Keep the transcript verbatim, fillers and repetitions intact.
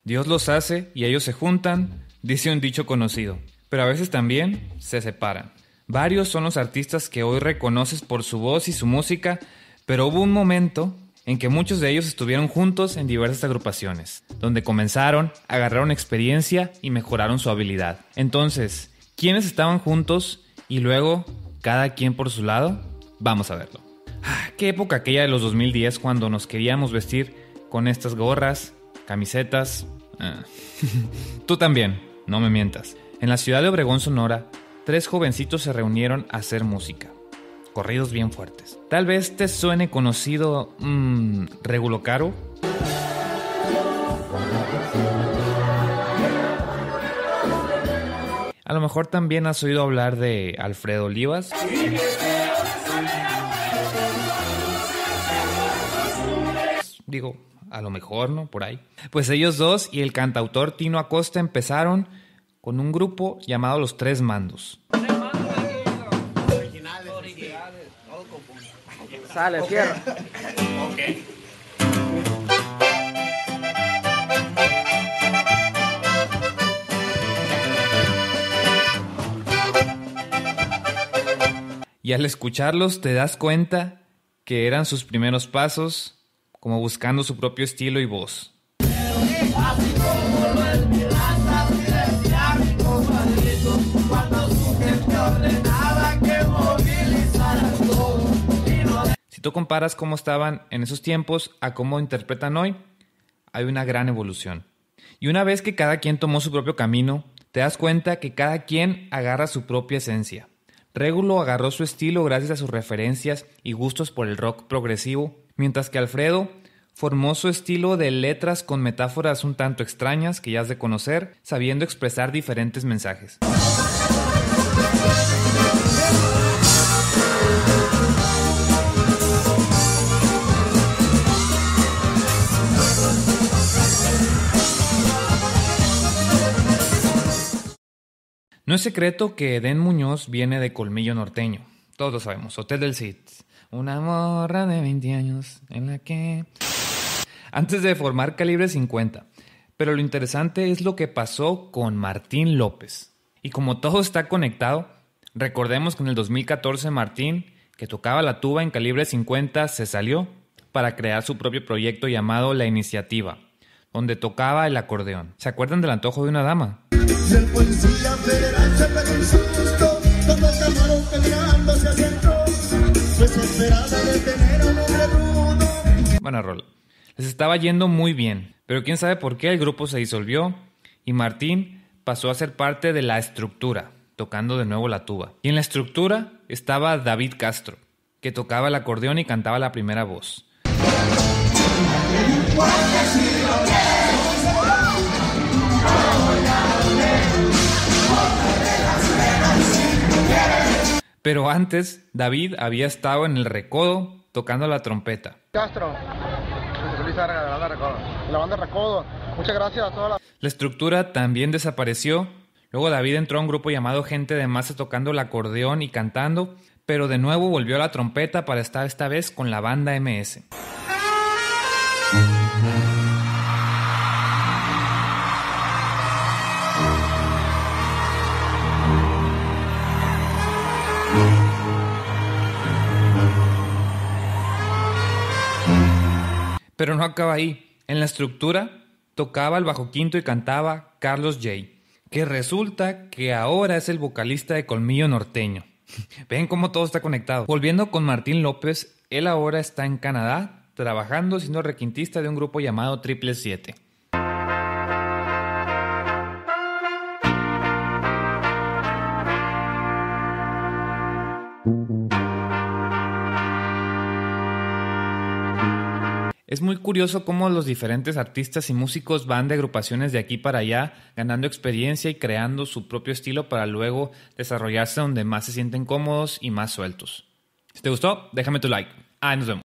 Dios los hace y ellos se juntan, dice un dicho conocido, pero a veces también se separan. Varios son los artistas que hoy reconoces por su voz y su música, pero hubo un momento en que muchos de ellos estuvieron juntos en diversas agrupaciones, donde comenzaron, agarraron experiencia y mejoraron su habilidad. Entonces, ¿quiénes estaban juntos y luego cada quien por su lado? Vamos a verlo. Ah, qué época aquella de los dos mil diez cuando nos queríamos vestir con estas gorras, camisetas. Ah. Tú también, no me mientas. En la ciudad de Obregón, Sonora, tres jovencitos se reunieron a hacer música. Corridos bien fuertes. Tal vez te suene conocido mmm, Regulo Caro. A lo mejor también has oído hablar de Alfredo Olivas. Digo, a lo mejor, ¿no? Por ahí. Pues ellos dos y el cantautor Tino Acosta empezaron con un grupo llamado Los Tres Mandos. Sale, okay. Cierra. Ok. Y al escucharlos te das cuenta que eran sus primeros pasos, como buscando su propio estilo y voz. Si tú comparas cómo estaban en esos tiempos a cómo interpretan hoy, hay una gran evolución. Y una vez que cada quien tomó su propio camino, te das cuenta que cada quien agarra su propia esencia. Regulo agarró su estilo gracias a sus referencias y gustos por el rock progresivo, mientras que Alfredo formó su estilo de letras con metáforas un tanto extrañas que ya has de conocer, sabiendo expresar diferentes mensajes. No es secreto que Edén Muñoz viene de Colmillo Norteño. Todos lo sabemos. Hotel del Cid. Una morra de veinte años en la que... Antes de formar Calibre cincuenta. Pero lo interesante es lo que pasó con Martín López. Y como todo está conectado, recordemos que en el dos mil catorce Martín, que tocaba la tuba en Calibre cincuenta, se salió para crear su propio proyecto llamado La Iniciativa, donde tocaba el acordeón. ¿Se acuerdan del antojo de una dama? Y el policía federal se pegó un susto, cuando acabaron peleándose hacia el tron, desesperada de tener a un hombre rudo. Buena rola. Les estaba yendo muy bien, pero quién sabe por qué el grupo se disolvió y Martín pasó a ser parte de La Estructura, tocando de nuevo la tuba. Y en La Estructura estaba David Castro, que tocaba el acordeón y cantaba la primera voz. Pero antes, David había estado en El Recodo tocando la trompeta. Castro, Luis Arga, de la banda Recodo. La banda Recodo, muchas gracias a toda la... La Estructura también desapareció. Luego David entró a un grupo llamado Gente de Masa tocando el acordeón y cantando, pero de nuevo volvió a la trompeta para estar esta vez con la banda eme ese. Pero no acaba ahí. En La Estructura tocaba el bajo quinto y cantaba Carlos J, que resulta que ahora es el vocalista de Colmillo Norteño. Ven cómo todo está conectado. Volviendo con Martín López, él ahora está en Canadá, trabajando siendo requintista de un grupo llamado Triple Siete. Es muy curioso cómo los diferentes artistas y músicos van de agrupaciones de aquí para allá, ganando experiencia y creando su propio estilo para luego desarrollarse donde más se sienten cómodos y más sueltos. Si te gustó, déjame tu like. Ah, nos vemos.